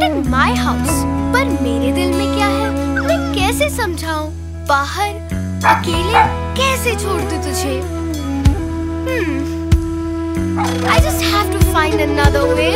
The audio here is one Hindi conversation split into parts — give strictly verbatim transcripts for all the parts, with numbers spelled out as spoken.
इन माई हाउस, पर मेरे दिल में क्या है मैं कैसे समझाऊं? बाहर अकेले कैसे छोड़ दूं तुझे? hmm. I just have to find another way.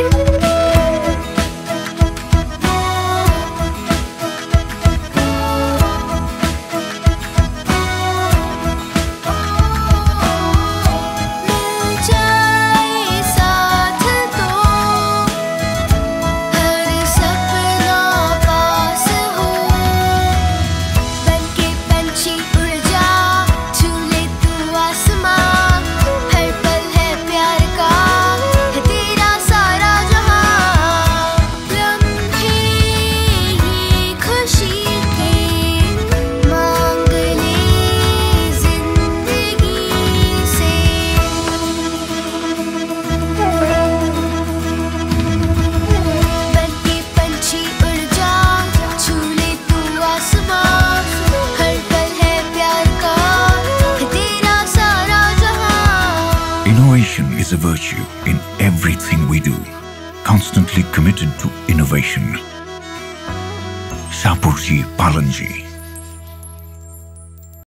Innovation is a virtue in everything we do, constantly committed to innovation. Shapurji Palanji.